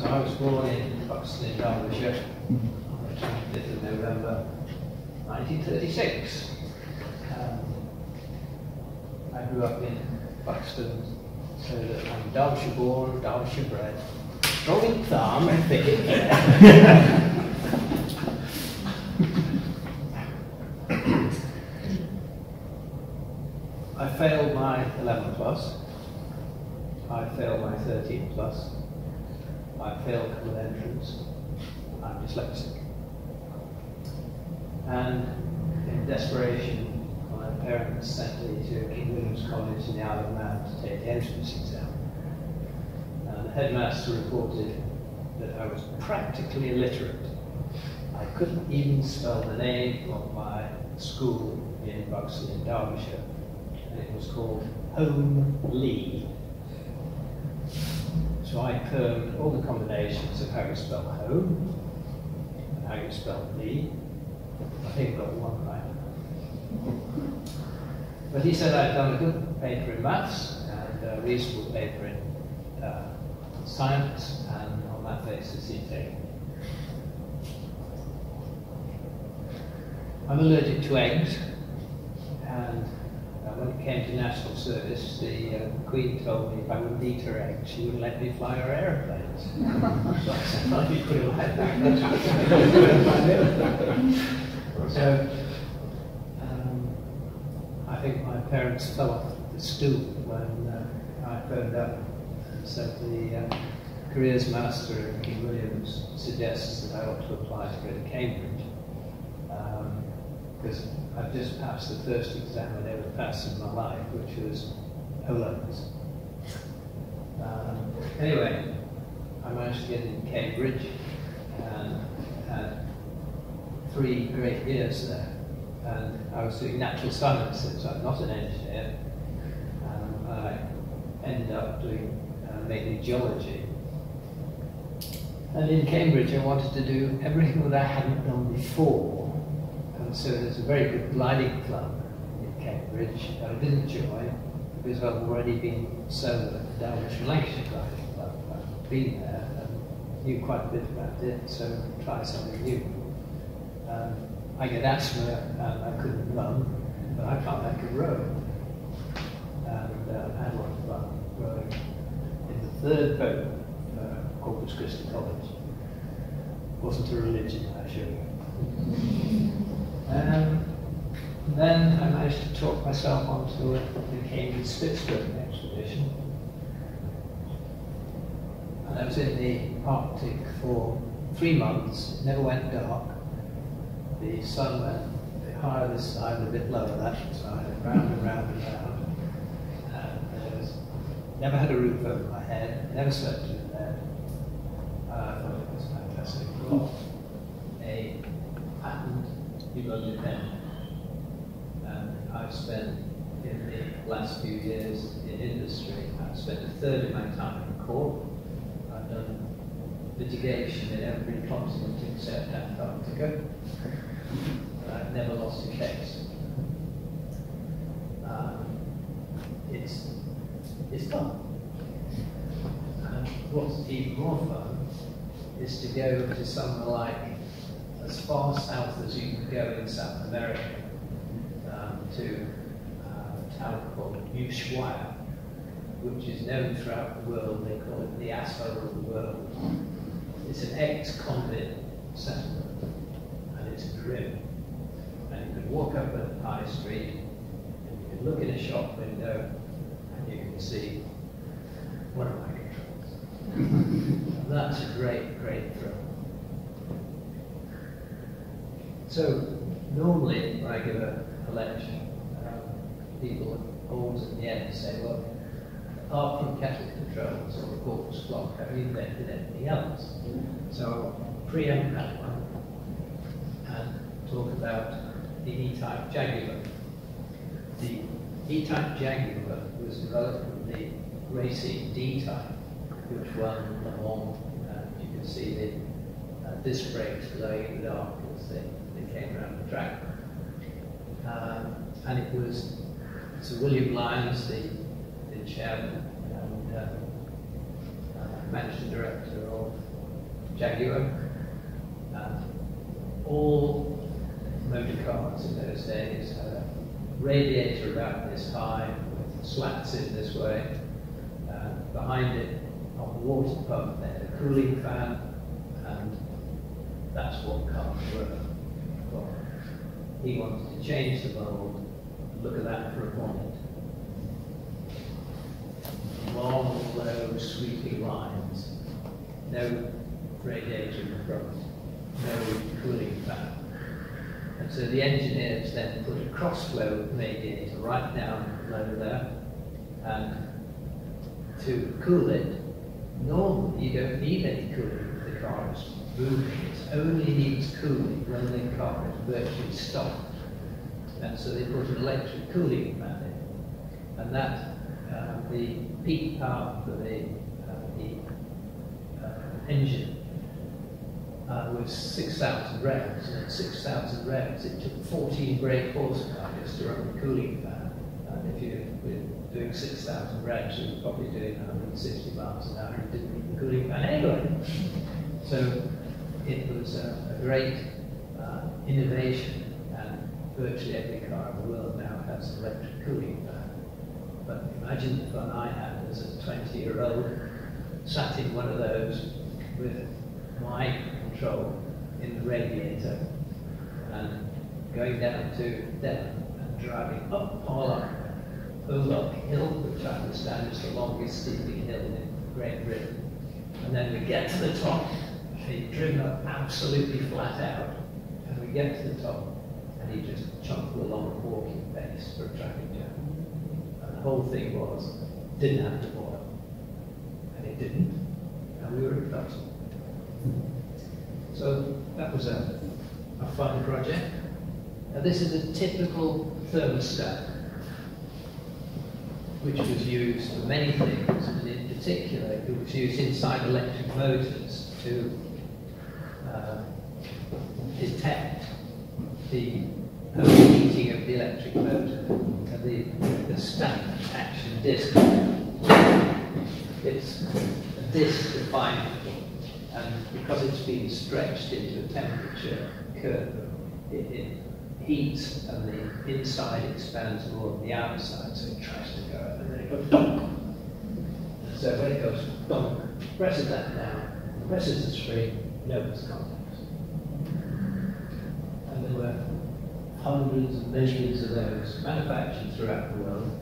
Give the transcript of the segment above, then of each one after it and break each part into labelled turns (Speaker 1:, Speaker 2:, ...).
Speaker 1: So I was born in Buxton in Derbyshire on the 25th of November 1936. I grew up in Buxton, so that I'm Derbyshire born, Derbyshire bred, strong thumb and thick in hair. I failed my 11 plus, I failed my 13 plus, I failed common entrance, I'm dyslexic. And in desperation, my parents sent me to King William's College in the Isle of Man to take the entrance exam. And the headmaster reported that I was practically illiterate. I couldn't even spell the name of my school in Buxton in Derbyshire. And it was called Home Lee. So I permed all the combinations of how you spell home and how you spell Lee. I think I got one right. But he said I'd done a good paper in maths and a reasonable paper in science, and on that basis he'd take me. I'm allergic to eggs, and when it came to national service, the Queen told me if I wouldn't eat her eggs, she wouldn't let me fly her aeroplanes. So I said, well, you put it like that. So, I think my parents fell off the stool when I phoned up and said the careers master at King Williams suggests that I ought to apply to go to Cambridge. Because I've just passed the first exam I'd ever passed in my life, which was O-levels. Anyway, I managed to get into Cambridge and had 3 great years there. And I was doing natural sciences, I'm not an engineer. I ended up doing mainly geology. And in Cambridge I wanted to do everything that I hadn't done before. And so there's a very good gliding club in Cambridge that I didn't join because I've already been so at the Derbyshire Lancashire Gliding Club. I've been there and knew quite a bit about it, so try something new. I get asthma and I couldn't run, but I found I could row. And I had a lot of fun rowing in the 3rd boat for Corpus Christi College. Wasn't a religion, I assure you. Then I managed to talk myself onto the Cambridge Spitsbergen expedition. And I was in the Arctic for 3 months, it never went dark. The sun went a bit higher this side, a bit lower that side, and round and round and round. And never had a roof over my head, never slept in bed. I thought it was fantastic. Got a patent pneumonia pen. And I've spent, in the last few years in industry, I've spent a 1/3 of my time in court. I've done litigation in every continent except Antarctica. I've never lost a case. It's fun. And what's even more fun is to go to somewhere like as far south as you can go in South America, to a town called Ushuaia, which is known throughout the world. They call it the asshole of the world. It's an ex-convict settlement, and it's grim. And you can walk up a high street, and you can look in a shop window, and you can see one of my controls. And that's a great, great thrill. So normally when I give a lecture, people always at the end say, well, apart from kettle controls or a corpus clock, have you invented anything else? So I'll preempt that one and talk about the E-type Jaguar. The E-type Jaguar was developed from the racing D-type, which won Le Mans, and you can see the disc brakes glowing in the dark as they came around the track. And it was Sir William Lyons, the chairman and managing director of Jaguar. All motor cars in those days had a radiator about this high with slats in this way. Behind it, on the water pump, they had a cooling fan, and that's what cars were for. He wanted to change the mold. Look at that for a moment. Long, low, sweeping lines. No radiator in the front. No cooling fan. And so the engineers then put a cross-flow radiator right down below there, and to cool it, normally you don't need any cooling if the car is moving. It only needs cooling when the car is virtually stopped. And so they put an electric cooling fan in. And that, the peak power for the engine was 6,000 revs, and at 6,000 revs it took 14 brake horsepower just to run the cooling fan. And if you were doing 6,000 revs, you were probably doing 160 miles an hour and didn't need the cooling fan anyway. So it was a great innovation, and virtually every car in the world now has an electric cooling fan. But imagine the fun I had as a 20-year-old, sat in one of those with my control in the radiator and going down to Devon and driving up Pollock Hill, which I understand is the longest steeping hill in Great Britain. And then we get to the top, he'd driven up absolutely flat out, and we get to the top, and he just chunked along at walking pace for a traffic jam. And the whole thing didn't have to boil. And it didn't, and we were in trouble. So that was a fun project. Now this is a typical thermostat, which was used for many things, and in particular it was used inside electric motors to detect the overheating of the electric motor. And the stack action disc, it's a disc defined, and because it's been stretched into a temperature curve, it heats and the inside expands more than the outside, so it tries to go up, and then it goes donk. And so when it goes donk, presses that down, presses the spring, it opens contacts. And there were hundreds and millions of those manufactured throughout the world.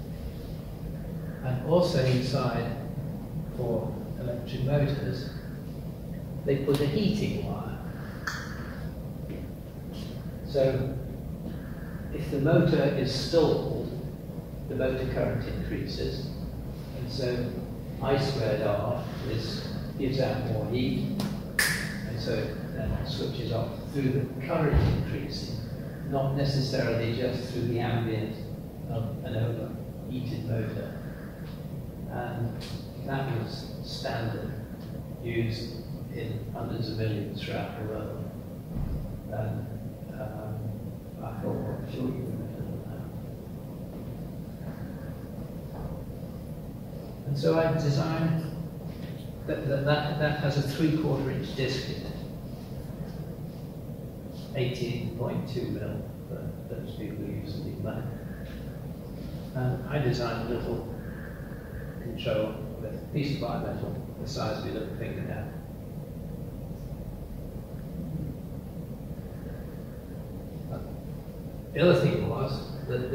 Speaker 1: And also inside, for electric motors, they put a heating wire. So if the motor is stalled, the motor current increases, and so I squared R gives out more heat, and so it then switches off through the current increasing, not necessarily just through the ambient of an overheated motor. And that was standard, used in hundreds of millions throughout the world. And I thought, well, sure you remember that. And so I designed that has a 3/4 inch disc in it, 18.2 mil for those people who use the big money. And I designed a little control with a piece of bimetal the size of your little fingernail. The other thing was that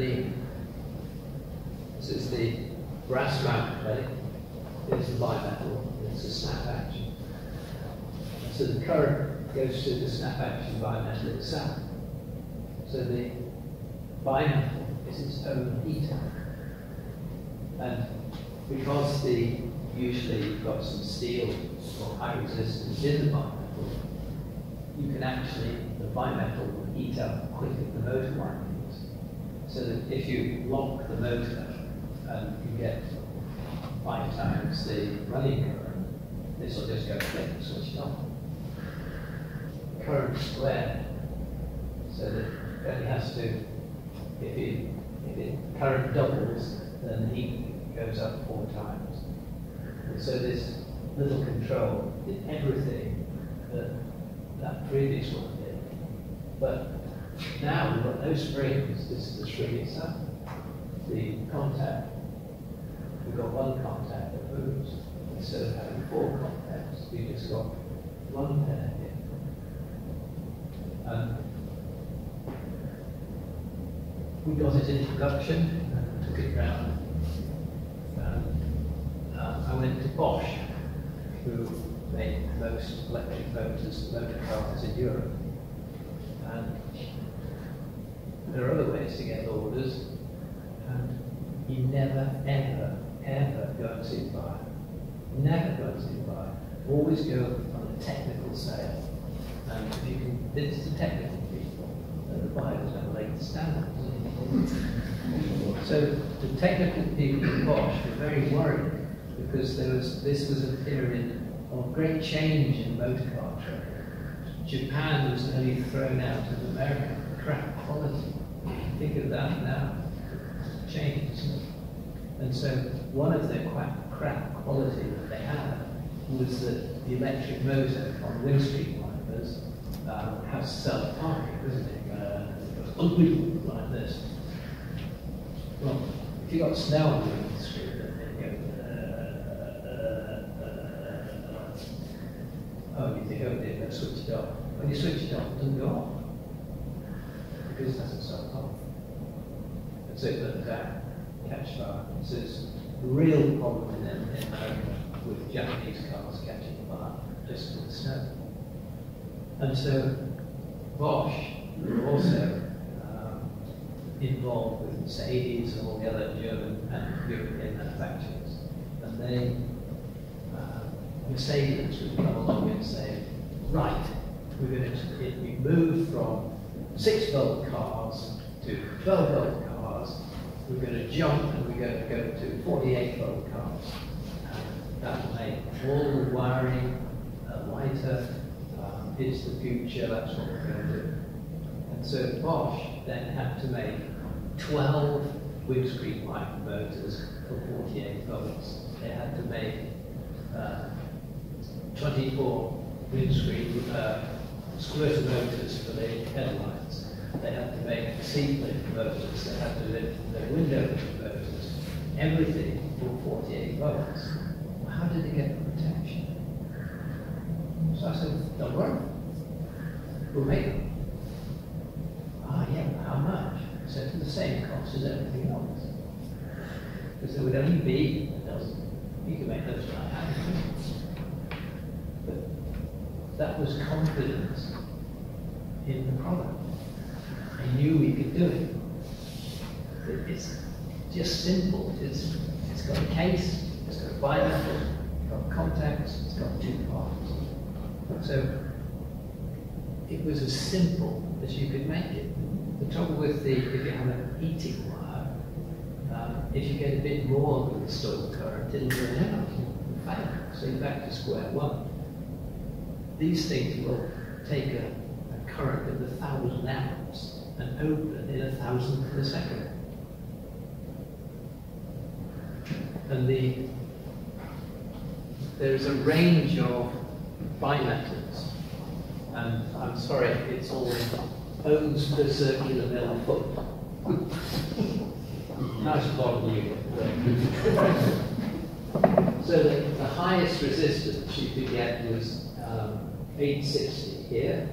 Speaker 1: this is the brass mount plate, here's the bimetal, it's a snap action. And so the current goes through the snap action bimetal itself. So the bimetal is its own heater. And because usually you've got some steel or high resistance in the bimetal, you can actually, the bimetal will heat up quicker than the motor windings. So that if you lock the motor and you get 5 times the running current, this will just go click and switch it on. Current squared, so that it only has to, if the current doubles, then the heat goes up 4 times. And so this little control did everything than that previous one did. But now we've got no springs, this is the spring itself. The contact, we've got one contact that moves. Instead of having 4 contacts, we just got one pair here. We got it in production and took it round. I went to Bosch, who made most electric motors, motor cars in Europe. And there are other ways to get orders, and you never, ever, ever go and see the buyer. Never go and see the buyer. Always go on a technical sale. And if you convince the technical people, then the buyer's going to lay the standards. So the technical people at Bosch were very worried because this was a period of great change in motor car trade. Japan was nearly thrown out of America for crap quality. Think of that now. Change, isn't it? And so one of the crap quality that they had was that the electric motor on windscreen wipers has self-parking, doesn't it? It goes like this. Well, if you've got snow on the windscreen, then it goes. Oh, you think, oh dear, let's switch it off. When you switch it off, it doesn't go off because it hasn't self-parked. And so it doesn't catch fire. So it's a real problem in America with Japanese cars catching fire just with the snow. And so Bosch were also involved with Mercedes and all the other German and European manufacturers. And they, Mercedes would come along and say, right, we're going to move from 6-volt cars to 12-volt cars. We're going to jump and we're going to go to 48-volt cars. And that will make all the wiring lighter. It's the future, that's what we're going to do. And so Bosch then had to make 12 windscreen wiper motors for 48 volts. They had to make 24 windscreen squirter motors for the headlights. They had to make seat lift motors. They had to lift the window motors. Everything for 48 volts. Well, how did they get the protection? So I said, don't worry. We'll make them. Ah, yeah, but how much? So it's the same cost as everything else. Because there would only be a dozen. You could make those by hand. But that was confidence in the product. I knew we could do it. It's just simple. It's got a case, it's got a bimetal, it's got contacts, it's got 2 parts. So it was as simple as you could make it. The trouble with if you have an heating wire, if you get a bit more with the stored current, it'll burn out and fail. So you're back to square one. These things will take a current of 1,000 amps and open in 1,000th of a second. And there's a range of bimetals. And I'm sorry, it's all ohms per circular mill foot. Nice bottom unit. So the highest resistance you could get was 860 here,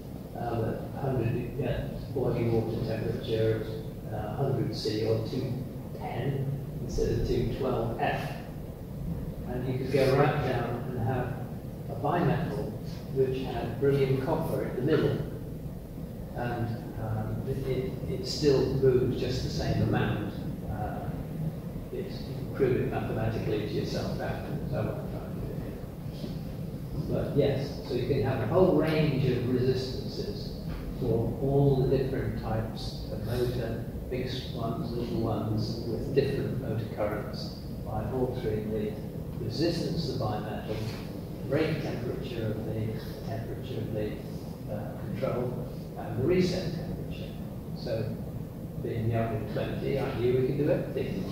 Speaker 1: 100 boiling water temperature, 100 C or 210 instead of 212 F. And you could go right down and have a bimetal which had beryllium copper in the middle. And it still moves just the same amount. You can prove it mathematically to yourself afterwards. I won't try and do it here. But yes, so you can have a whole range of resistances for all the different types of motor, big ones, little ones, with different motor currents by altering the resistance of the bimetal, the brake temperature of the control, and the reset temperature. So, being young and 20, I knew we could do everything.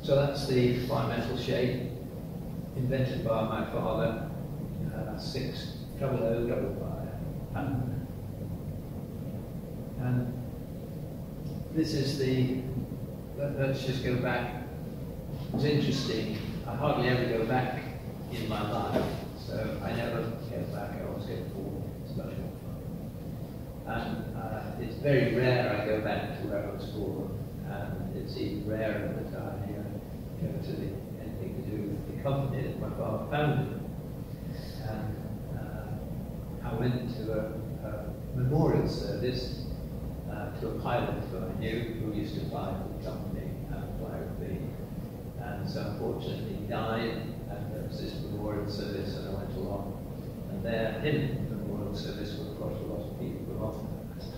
Speaker 1: So that's the bimetal shape invented by my father, 6 double O double pattern. And this is the, let's just go back. It's interesting, I hardly ever go back in my life, so I never go back, I always go forward. It's much more fun. And it's very rare I go back to where I was born, and it's even rarer that I go to anything to do with the company that my father founded. And I went to a memorial service to a pilot who I knew, who used to fly for the company and fly with me. And so unfortunately he died, and there was this memorial service, and I went along. And there, in the memorial service, were quite a lot of people along.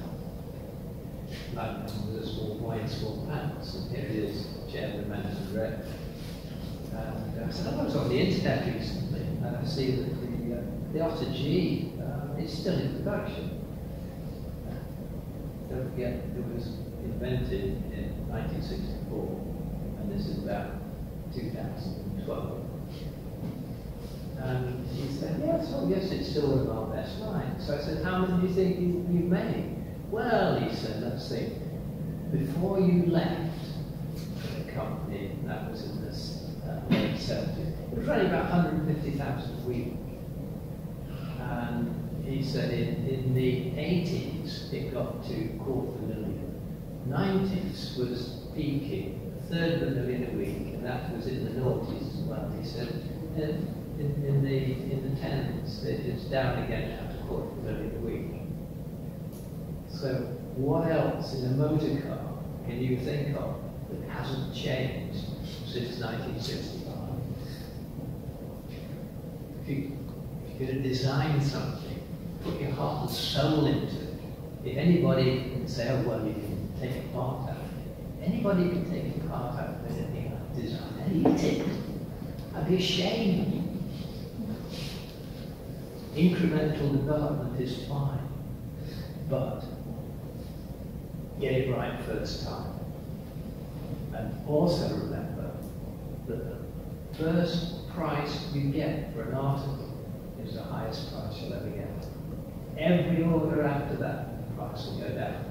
Speaker 1: Like there was a small white, small pants, and here it is, Chairman Manson Red. And I said, I was on the internet recently, and I see that the Otter G is still in production. Don't forget, it was invented in 1964, and this is about 2012. And he said, yes, oh yes, it's still one of our best lines. So I said, how many do you think you made? Well, he said, let's see, before you left the company, that was in this late 70s, it was running about 150,000 a week. And he said in the 80s, it got to 250,000. 90s was peaking, 350,000 a week, and that was in the noughties as well. He said in the 10s, it's down again now to 250,000 a week. So what else in a motor car can you think of that hasn't changed since 1965? If you're going to design something, put your heart and soul into it. If anybody can say, oh well, you can take a part out of it. Anybody can take a part out of anything I've designed and eat it. I'd be ashamed. Incremental development is fine, but get it right first time. And also remember that the first price you get for an article is the highest price you'll ever get. Every order after that, the price will go down.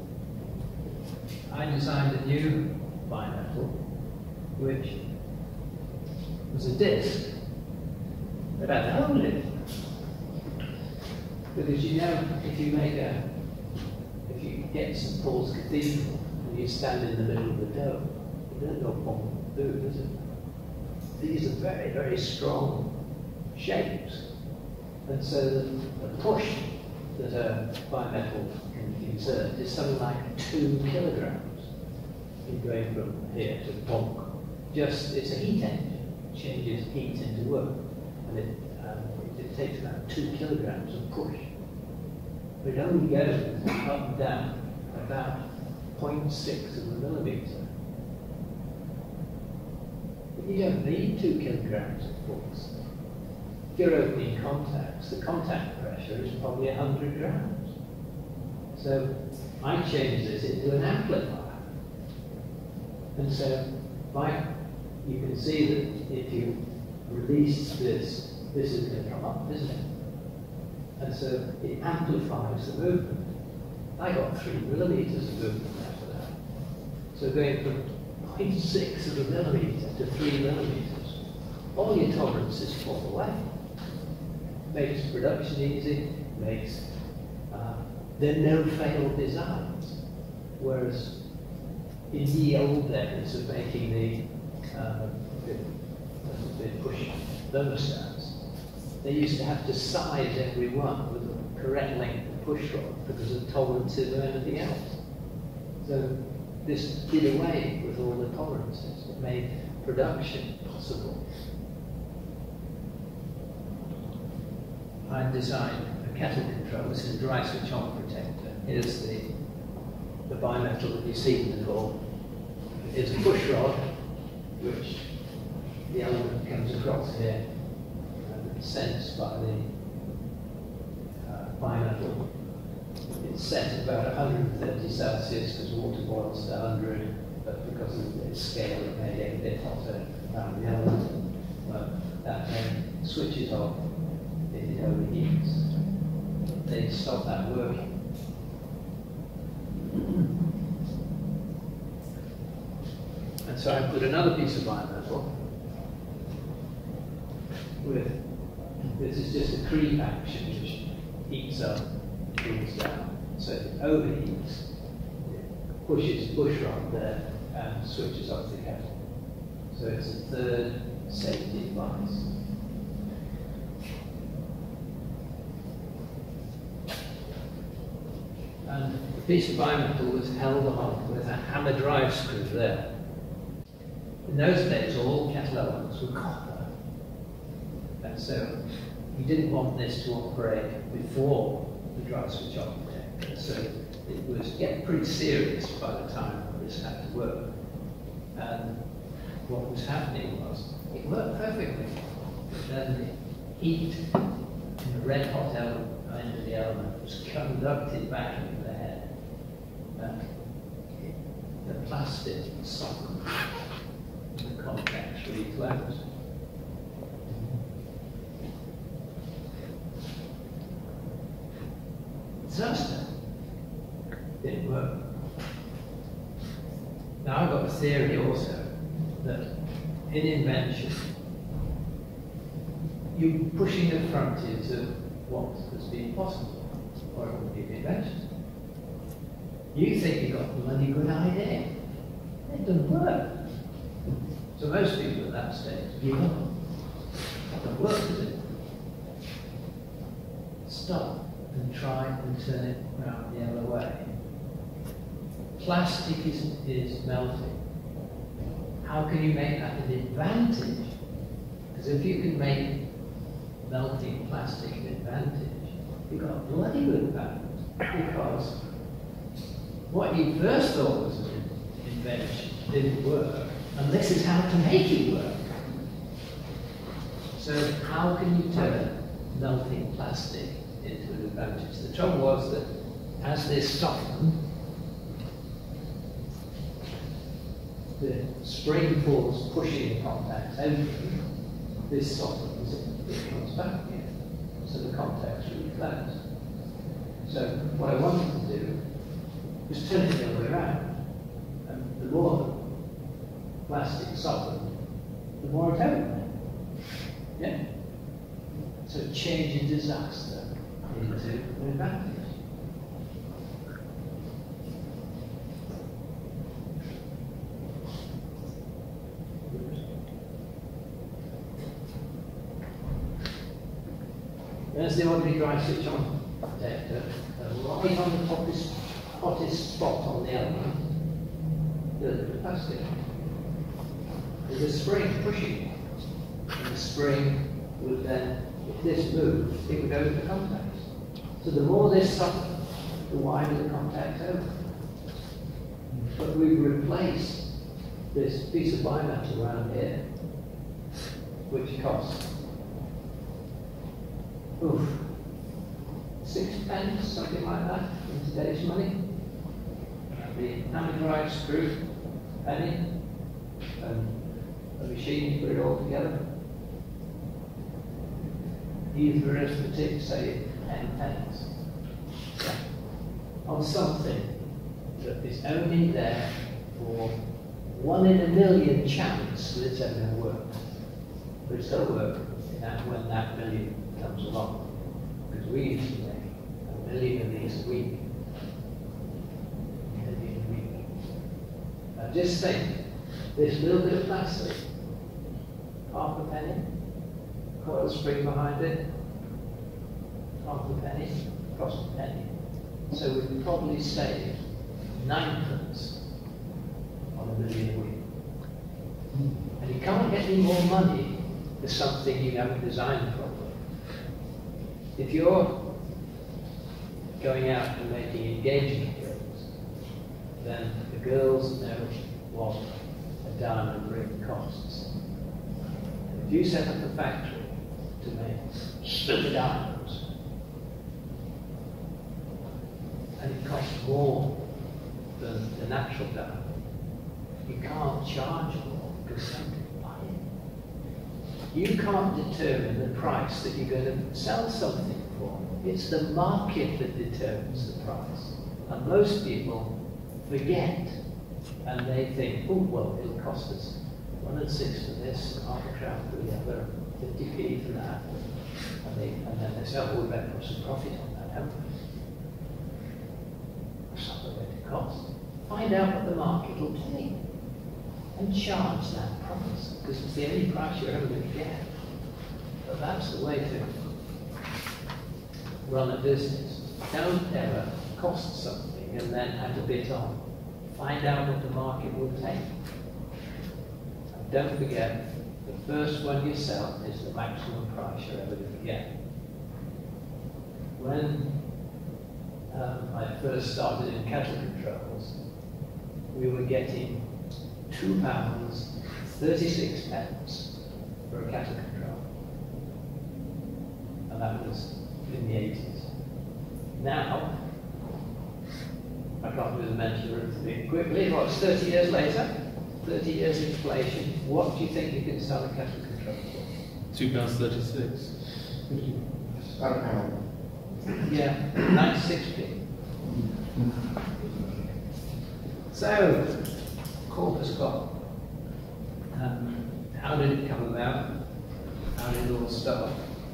Speaker 1: I designed a new bimetal, which was a disc that had a hole in it. Because you know, if you get St. Paul's Cathedral and you stand in the middle of the dome, it doesn't go boom, boom, does it? These are very, very strong shapes. And so the push that a bimetal can exert is something like 2 kilograms in going from here to bonk. It's a heat engine. It changes heat into work. And it takes about 2 kilograms of push. But it only goes up and down about 0.6 of a millimeter. But you don't need 2 kilograms of force. If you're opening contacts, the contact pressure is probably 100 grams. So I changed this into an amplifier. And so you can see that if you release this, this is going to come up, isn't it? And so it amplifies the movement. I got 3 millimeters of movement after that. So going from 0.6 of a millimeter to 3 millimeters, all your tolerances fall away. Makes production easy, makes there are no failed designs. Whereas in the old days of making the push thermostats, they used to have to size every one with the correct length of push rod because of tolerances or anything else. So this did away with all the tolerances. It made production possible. I designed a kettle control. This is a dry switch on protector. Here's the bimetal that you see before. Here's a push rod, which the element comes across here and it's sensed by the bimetal. It's set at about 130 Celsius because water boils to 100, but because of its scale it may get a bit hotter around the element. Well, that then switches off if it overheats. They stop that working. And so I put another piece of bimetal with, this is just a creep action which heats up, cools down. So it overheats, it pushes push rod there and switches off the kettle. So it's a third safety device. And the piece of bimetal was held on with a hammer drive screw there. In those days, all kettle ovens were copper. And so you didn't want this to operate before the dry switch off detector. So it was getting pretty serious by the time this had to work. And what was happening was, it worked perfectly. But then the heat in the red hot element end of the element was conducted back into the head. And the plastic softened. The contacts really closed. Disaster. Didn't work. Now I've got a theory also that in invention, you're pushing the frontiers of what has been possible, or it wouldn't be an invention. You think you've got a bloody good idea. It doesn't work. So most people at that stage give up. It doesn't work, does it? Stop and try and turn it around the other way. Plastic is melting. How can you make that an advantage? Because if you can make melting plastic an advantage, you've got a bloody good advantage. Because what you first thought was an invention didn't work, and this is how to make it work. So how can you turn melting plastic into an advantage? The trouble was that as this softened, the spring force pushing the contacts open, this softens, it comes back again. So the contacts really close. So what I wanted to do was turn it the other way around. And the more plastic softened, the more it opened. Yeah? So change a disaster into an advantage. There's the ordinary dry switch on detector, right on the hottest spot on the element, the plastic. There's a spring pushing, and the spring would then, if this moved, it would open the contacts. So the more this softened, the wider the contacts open. But we've replaced this piece of bimetal around here, which costs 6 pence, something like that, in today's money. The hammer drive screw, penny, and a machine to put it all together. Use arithmetic, say 10 pence. So, on something that is only there for 1 in a million chance that it's ever going to work. But it's going to work when that million comes along. Because we used to make 1 million of these a week. Now just think, this little bit of plastic, half a penny, coil spring behind it, half a penny, cost a penny. So we'd probably save 9pence on 1 million a week. And you can't get any more money for something you haven't designed properly. If you're going out and making engagement rings, then the girls know what a diamond ring costs. And if you set up a factory to make super diamonds, and it costs more than the natural diamond, You can't charge more because somebody will buy it. You can't determine the price that you're going to sell something for. It's the market that determines the price. And most people forget, and they think, oh, well, it'll cost us 1 and 6 for this, half a crown for the other, 50p for that. And then they say, oh, we better put some profit on that, haven't we? That's not the way to cost. Find out what the market will pay and charge that price, because it's the only price you're ever going to get. But that's the way to run a business. Don't ever cost something and then add a bit on. Find out what the market will take. And don't forget, the first one you sell is the maximum price you're ever going to get. When I first started in cattle controls, we were getting £2.36 for a cattle control. And that was in the 80s. Now, I can't do the mental arithmetic quickly, what's 30 years later? 30 years inflation, what do you think you can sell a cattle control for?
Speaker 2: £2.36.
Speaker 1: Yeah, 96p. So, Corpus Cop. How did it come about? How did it all start?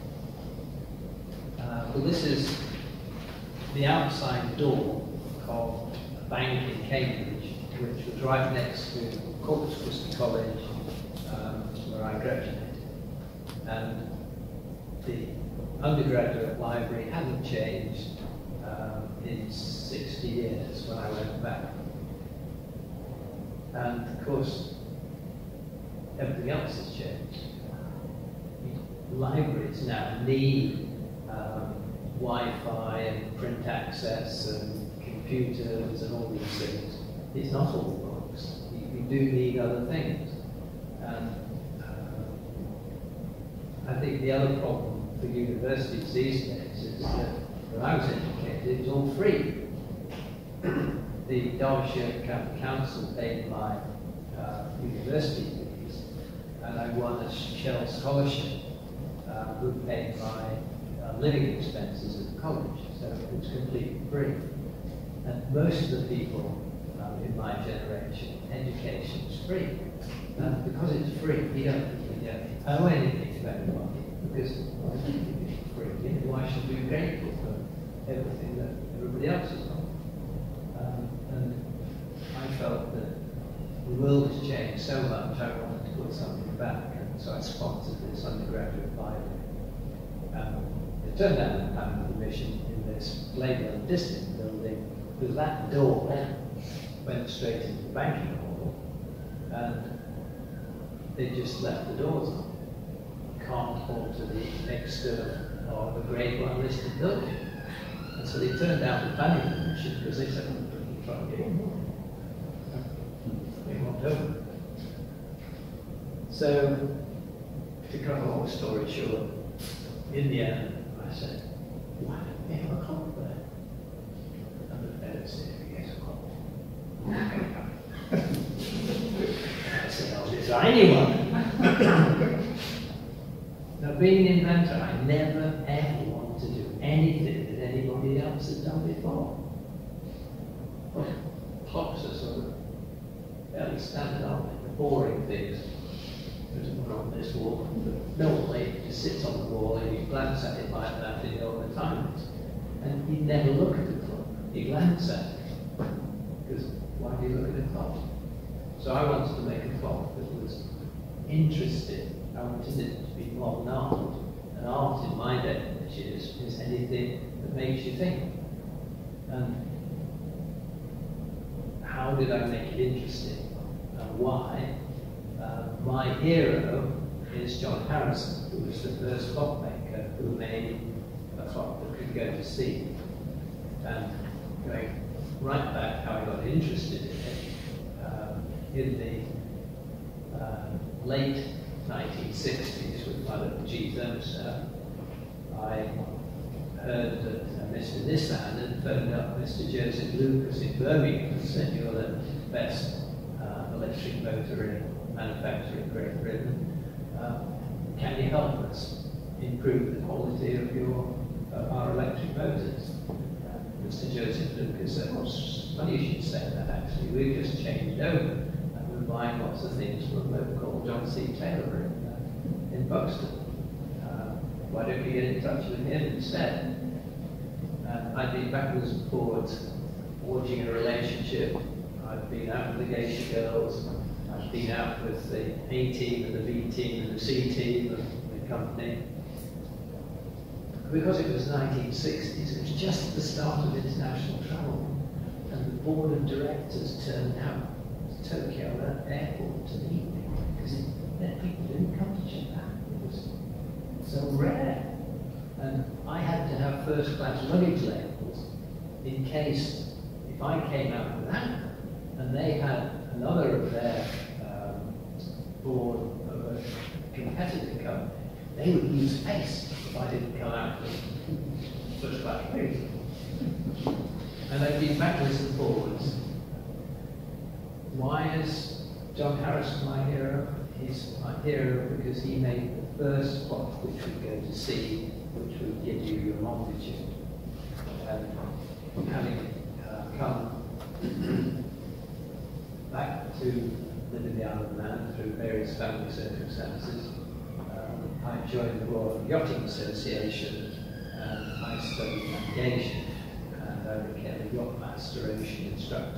Speaker 1: Well, this is the outside door of a bank in Cambridge, which was right next to Corpus Christi College, where I graduated. And the undergraduate library hadn't changed in 60 years when I went back. And of course, everything else has changed. Libraries now need Wi-Fi and print access and computers and all these things. It's not all books. You do need other things. And I think the other problem for universities these days is that when I was educated, it was all free. The Derbyshire County Council paid my university fees, and I won a Shell scholarship who paid my living expenses at the college, so it was completely free. And most of the people in my generation, education is free. And because it's free, you don't owe anything to anybody, because it's free. Why should we be grateful for everything that everybody else has got? And I felt that the world has changed so much, I wanted to put something back, and so I sponsored this undergraduate library. It turned out that I had permission in this Labour and Distant building, because that door went straight into the banking hall, and they just left the doors on. Can't alter the external of a Grade 1 listed building. And so they turned down the planning permission because they said, we can try and get in more. They won't open. So, to cut a long story short, in the end, I said, why don't we have a club there? And the fellow said, yes, a club. I said, I'll design one. Now, being an inventor, I never ever wanted to do anything that anybody else had done before. Well, clocks are sort of fairly standard, aren't they? The boring things. There's one on this wall, but normally it just sits on the wall and you glance at it like that and you know what the time is. And you never look at the clock, you glance at it. Because why do you look at the clock? So I wanted to make a clock that was interesting. I wanted it to be modern art. And art, in my definition, is anything that makes you think. And how did I make it interesting? And why? My hero is John Harrison, who was the first clockmaker who made a clock that could go to sea. And going right back how I got interested in it, in the late 1960s with my little G thermostat, I heard that Mr. Nissan had phoned up Mr. Joseph Lucas in Birmingham and said, you're the best electric motor manufacturer in Great Britain. Can you help us improve the quality of our electric motors? Mr. Joseph Lucas said, well, funny you should say that actually. We've just changed over and we're buying lots of things from a local John C. Taylor in Buxton. Why don't we get in touch with him instead? I've been backwards and forwards, forging a relationship. I've been out with the Geisha Girls. I've been out with the A team and the B team and the C team of the company. Because it was 1960s, it was just at the start of international travel. And the board of directors turned out to Tokyo airport to meet me because people didn't come to Japan. It was so rare. And I had to have first-class luggage labels in case, if I came out with that, and they had another of their board of a competitor company, they would lose face if I didn't come out with first-class luggage. And I've been backwards and forwards. Why is John Harrison my hero? He's my hero because he made the first clock which we go to see, which would give you your longitude. And having come back to live in the Isle of Man through various family circumstances, I joined the Royal Yachting Association and I studied navigation and I became a yacht master ocean instructor.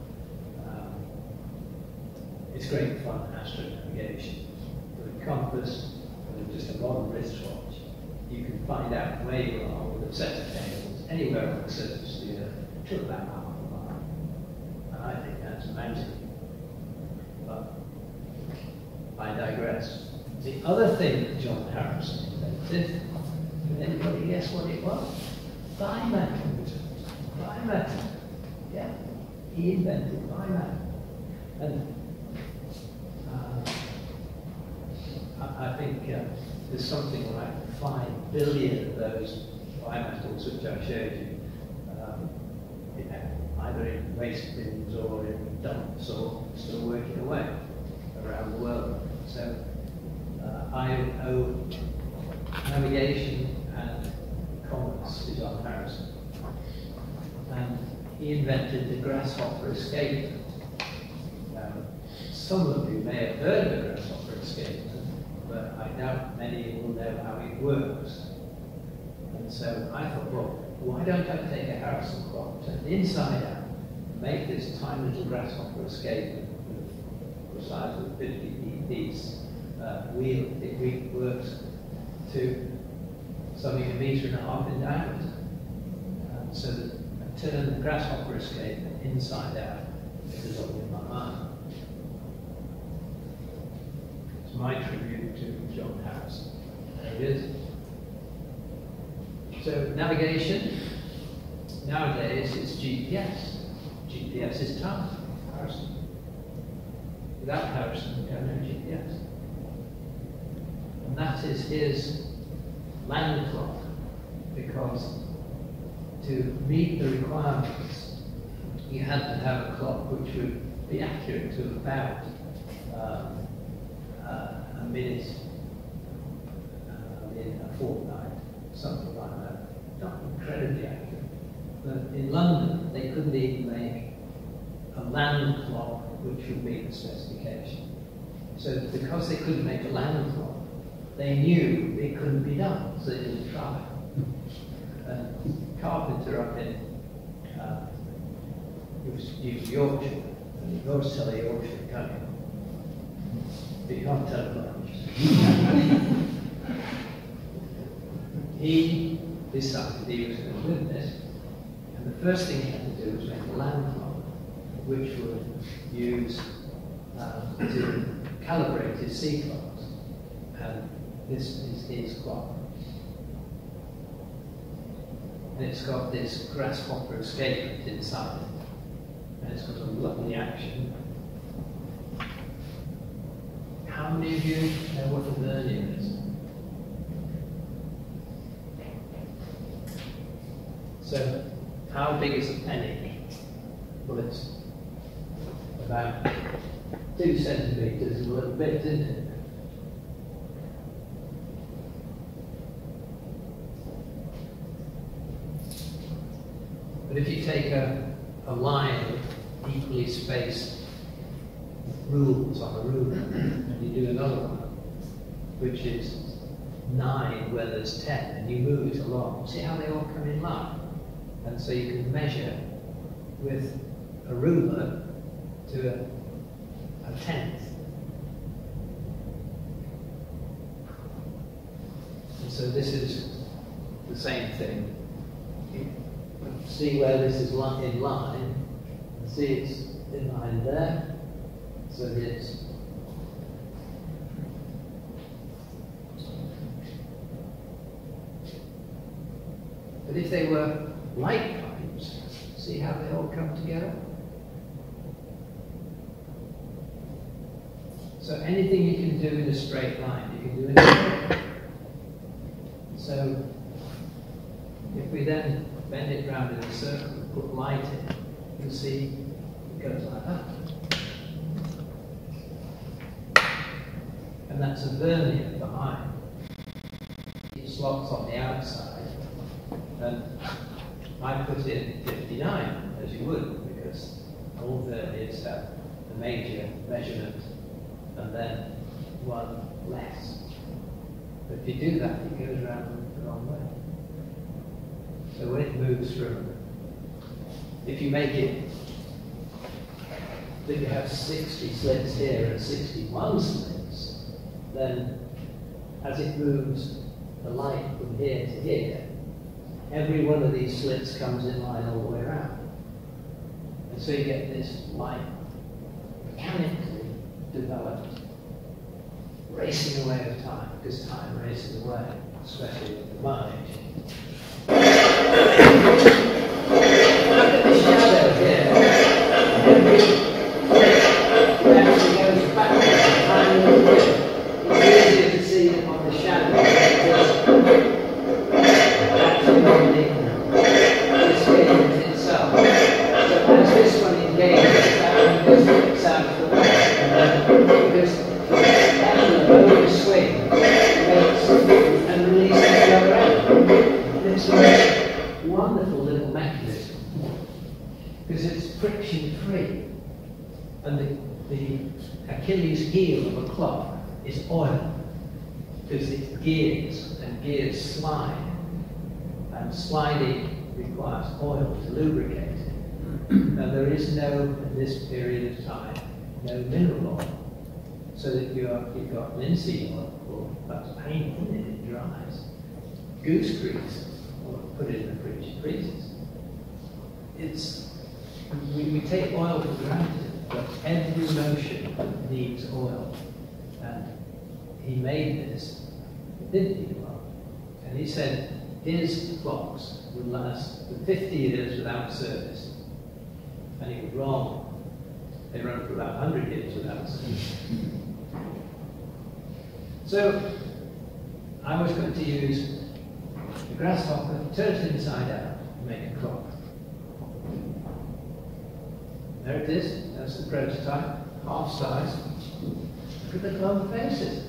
Speaker 1: It's great fun, astronavigation. With a compass and just a modern wristwatch, you can find out where you are with a set of cables anywhere on the surface of the Earth to about half a mile. And I think that's magic. But I digress. The other thing that John Harrison invented, can anybody guess what it was? Bimetal. Bimetal. Yeah, he invented bimetal. And I think there's something like 5 billion of those bimetals which I showed you, either in waste bins or in dumps or still working away around the world. So I owe navigation and commerce to John Harrison. And he invented the grasshopper escapement. Some of you may have heard of the grasshopper escapement, but I doubt many will know how it works. And so I thought, well, why don't I take a Harrison clock, turn it inside out, make this tiny little grasshopper escapement with the size of a 50p piece wheel. It works to something 1.5 meters in diameter. So that I turn the grasshopper escapement inside out, it was all in my mind. My tribute to John Harrison. There it is. So navigation, nowadays it's GPS. GPS is tough. Harrison. Without Harrison, we don't have GPS. And that is his land clock, because to meet the requirements, he had to have a clock which would be accurate to about a minute in a fortnight, something like that. Not incredibly accurate. But in London, they couldn't even make a land clock which would meet the specification. So because they couldn't make a land clock, they knew it couldn't be done, so they didn't try. Carpenter up in Yorkshire, and you always tell a Yorkshire, can't you? But you can't tell much. He decided he was going to do this, and the first thing he had to do was make a land clock, which would use to calibrate his sea clocks. And this is his clock. And it's got this grasshopper escapement inside it. And it's got a lovely action. How many of you know what a vernier is? So, how big is a penny? Well, it's about 2 centimetres is a little bit, isn't it? But if you take a line of equally spaced rules on a ruler, and you do another one, which is 9 where there's 10, and you move it along, see how they all come in line? And so you can measure with a ruler to a tenth. And so this is the same thing. You see where this is in line, and see it's in line there, so it's but if they were like pipes, see how they all come together? So anything you can do in a straight line, you can do in a straight line. So if we then bend it round in a circle and put light in, you'll see it goes like that. And that's a vernier behind. It slots on the outside. And I put in 59, as you would, because all verniers have the major measurement and then one less. But if you do that, it goes around the wrong way. So when it moves from, if you make it that you have 60 slits here and 61 slits, then as it moves the light from here to here, every one of these slits comes in line all the way around. And so you get this light mechanically developed, racing away with time, because time races away, especially at my age. Look at the shadow here. It actually goes backwards a tiny little bit. It's easier to see on the shadow actually on the skin itself. So as this one engages, that one goes out to the left, and then because the swing makes and releases the other end. It's a wonderful little mechanism because it's friction free, and the Achilles heel of a clock is oil because it's gears, and gears slide, and sliding requires oil to lubricate it. Now there is no, in this period of time, no mineral oil. So that you've got linseed oil, or that's painful when it dries. Goose grease, or put it in the fridge, it freezes. We take oil for granted, but every motion needs oil. And he made this, it didn't need oil. And he said his clocks would last for 50 years without service. And he was wrong. They run for about 100 years without service. So I was going to use the grasshopper, turn it inside out, and make a clock. There it is, that's the prototype, half size. Look at the clover faces.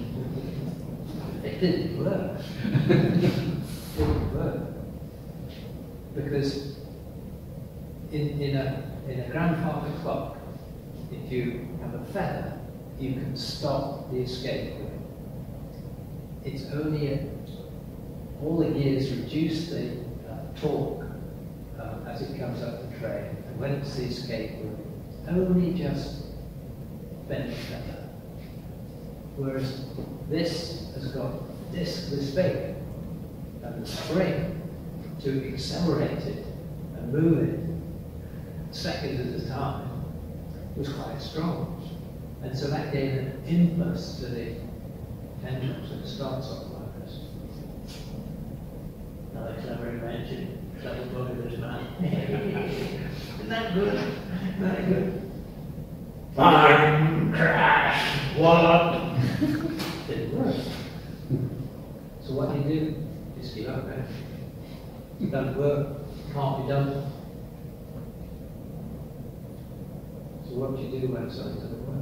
Speaker 1: It didn't work. It didn't work. Because in a grandfather clock, if you have a feather, you can stop the escape ring. It's only all the gears reduce the torque as it comes up the train, and when it's the escape ring, only just bend the feather. Whereas this has got this big, and the spring to accelerate it and move it seconds at a time was quite strong. And so that gave an impulse to the pendulum, so it starts off like this. Another clever invention, clever book of this man. Isn't that good? Isn't that good? Bang, crash, wallop. Didn't work. So what do? Just give up, man. It doesn't work, can't be done. So what do you do when something doesn't work?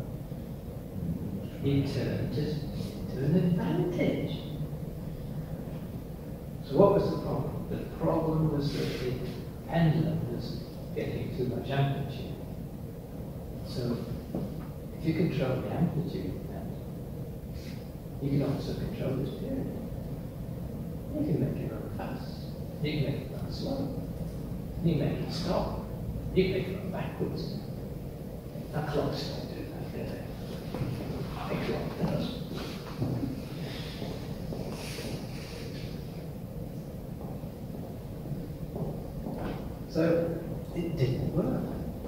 Speaker 1: he turned it to an advantage. So what was the problem? The problem was that the pendulum was getting too much amplitude. So if you control the amplitude, then you can also control this period. You can make it run fast. You can make it run slow. You can make it stop. You can make it run backwards. Now clocks don't do that, do they? A clock does. So it didn't work.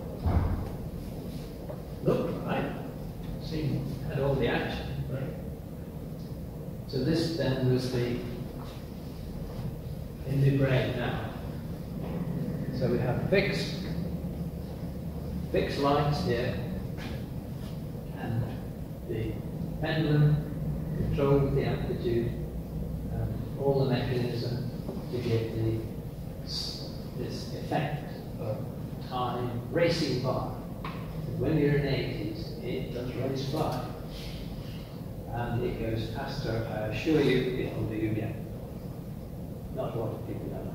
Speaker 1: Looked right. Seemed had all the action. Right? So this then was the in the brain now. So we have fixed lights here, and the pendulum controlled the amplitude and all the mechanism to give this effect of time racing by. When you're in 80s, it does race by. And it goes faster, I assure you, it'll do you again. Not a lot of people know.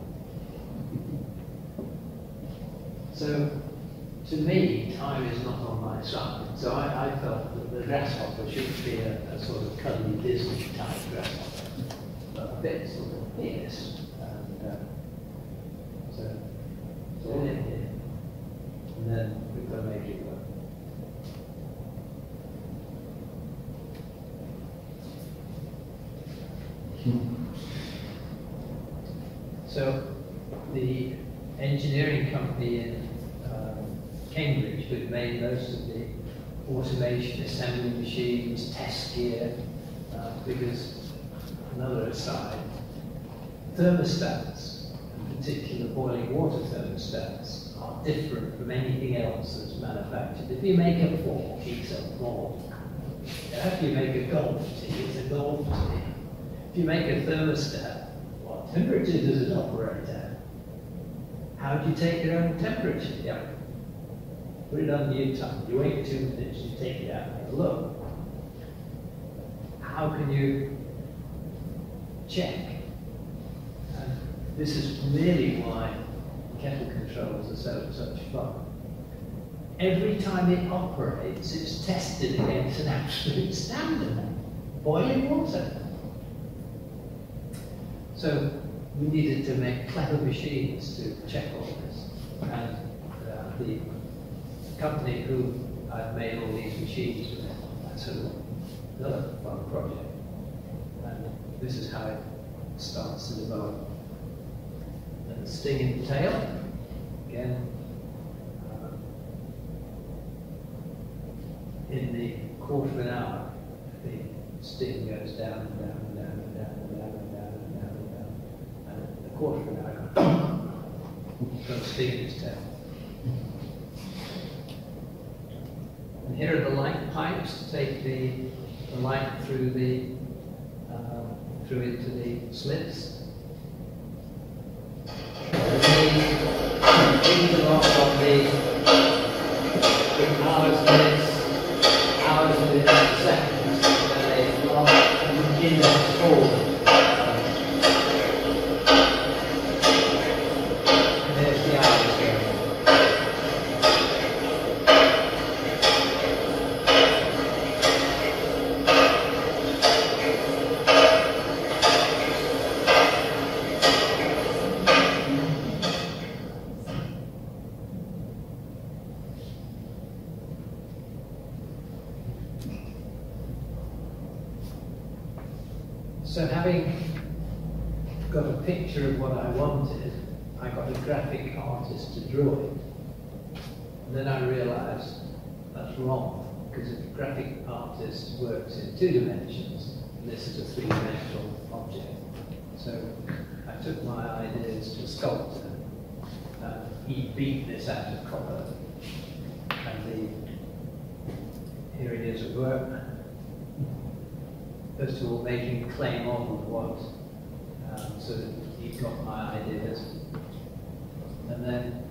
Speaker 1: So, to me, time is not on my side. So I felt that the grasshopper should be a sort of cuddly Disney type grasshopper, but a bit sort of fierce. And so all in here. And then we've got to make it work. So the engineering company in Cambridge, who made most of the automation, assembly machines, test gear, because another aside, thermostats, in particular boiling water thermostats, are different from anything else that's manufactured. If you make a fork, it's a fork. If you make a golf tee, it's a golf tee. If you make a thermostat, what temperature does it operate at? How do you take your own temperature? Yeah. Put it on the time. You wait 2 minutes, you take it out and have a look. How can you check? And this is really why kettle controls are such fun. Every time it operates, it's tested against an absolute standard. Boiling water. So we needed to make clever machines to check all this. And the company who I'd made all these machines with, that's another fun project. And this is how it starts to develop. And the sting in the tail, again, in the quarter of an hour, the sting goes down and down and down and down and down and down and down and down. And in a quarter of an hour, got a sting in his tail. And here are the light pipes to take the light through into the slits. These are off of the hours, minutes, seconds, and they last index forward. And there's the hours going. So having got a picture of what I wanted, I got a graphic artist to draw it. And then I realized that's wrong, because a graphic artist works in 2 dimensions, and this is a 3-dimensional object. So I took my ideas to a sculptor. He beat this out of copper, and here it is at work. First of all, making a clay model of what, so that he got my ideas, and then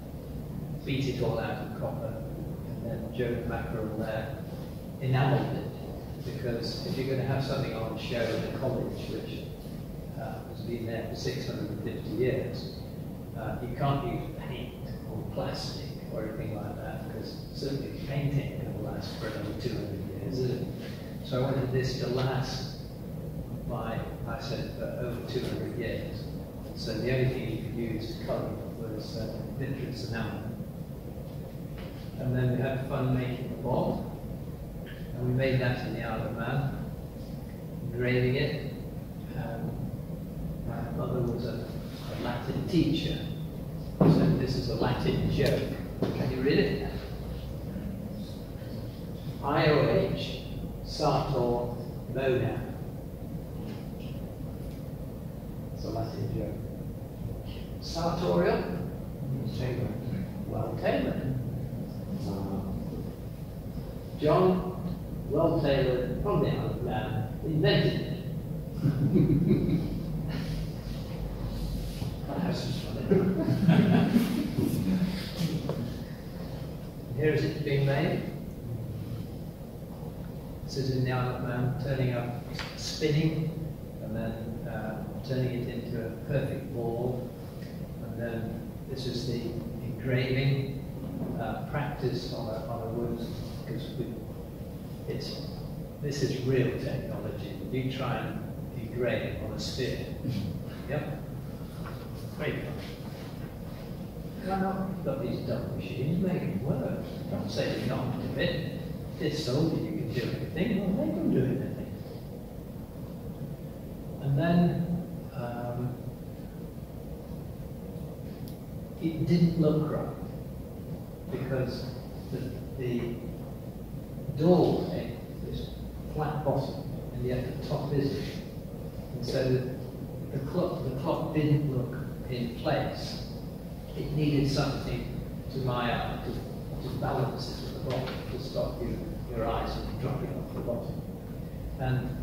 Speaker 1: beat it all out of copper, and then Joe Mackerel there enameled it. because if you're going to have something on show in a college which has been there for 650 years, you can't use paint or plastic or anything like that, because certainly painting can last for another 200 years. So I wanted this to last by, I said, for over 200 years. So the only thing you could use to colour was vitreous enamel. And then we had fun making the ball. And we made that in the Isle of Man, engraving it. My mother was a Latin teacher, so this is a Latin joke. Can you read it? IOH, Sartor, Mona. It's a Latin joke. Sartorial? Well tailored. John, well tailored, from the Isle of Man, invented it. That's just funny. Here is it being made. This is in the Isle of Man, turning up, spinning, and then turning it into a perfect ball. And then this is the engraving practice on a wood, because this is real technology. You try and engrave on a sphere. Yep. Great fun. Why not? You've got these dumb machines, make them work. Don't say you can't do it. This soldier, you can do anything. Well, they can do anything. And then it didn't look right, because the door had this flat bottom, and yet the top isn't. And so the clock didn't look in place. It needed something, to my eye, to balance it at the bottom, to stop your eyes from dropping off the bottom. And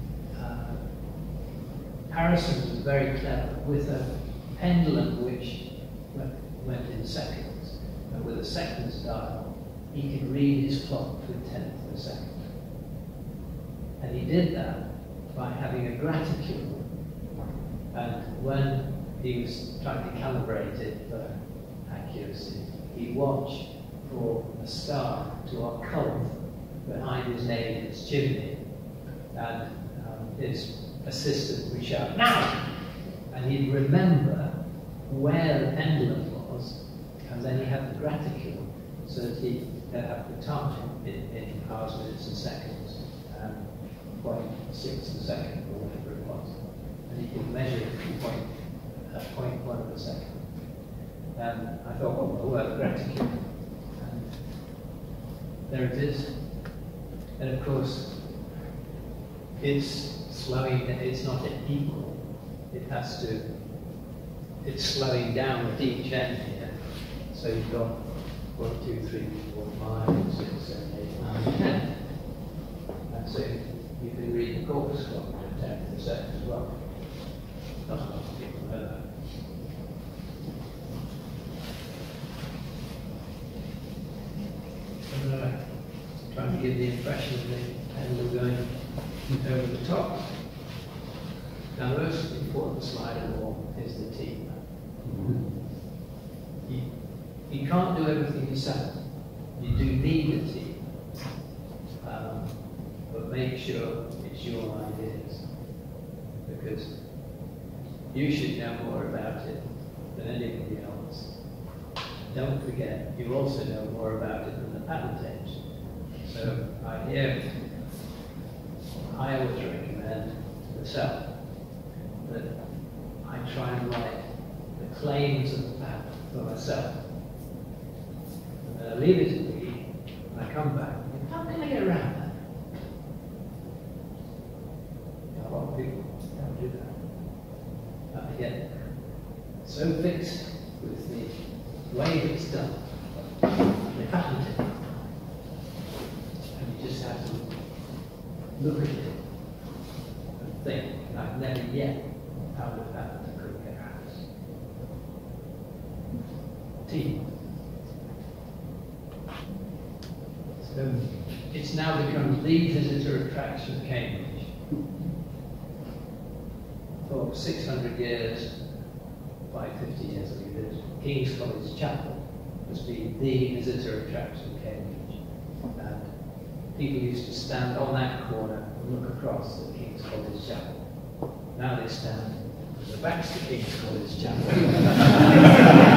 Speaker 1: Harrison was very clever with a pendulum which went in seconds, and with a seconds dial, he could read his clock to a tenth of a second. And he did that by having a graticule. And when he was trying to calibrate it for accuracy, he watched for a star to occult behind his neighbour's chimney, and his assistant would shout, "Now!" And he'd remember where the pendulum was, and then he had the graticule, so that he could have the time in hours, minutes, and seconds, 0.6 a second, or whatever it was. And he could measure it at 0.1 of a second. And I thought, oh, well, graticule. And there it is. And of course, it's slowing down, it's not equal. It's slowing down at each end here. So you've got 1, 2, 3, 4, 5, 6, 7, 8, 9, 10. And so you can read the corpus clock at 10 of a second as well. Not a lot of people know that. And trying to give the impression of the pendulum going over the top. Now the most important slide of all is the team. You can't do everything yourself. You do need a team. But make sure it's your ideas. Because you should know more about it than anybody else. Don't forget, you also know more about it than the patent agent. So I always recommend myself that I try and write the claims of the patent for myself. And then I leave it to me, and I come back and think, how can I get around that? A lot of people don't do that. And they get so fixed with the way it's done, they patent it. And you just have to look at it and think, I've never yet found a patent that couldn't get around this. Team. So it's now become the visitor attraction of Cambridge. For 600 years, 550 years, I think it is, King's College Chapel has been the visitor attraction of Cambridge. And people used to stand on that corner and look across at King's College Chapel. Now they stand at the back to King's College Chapel.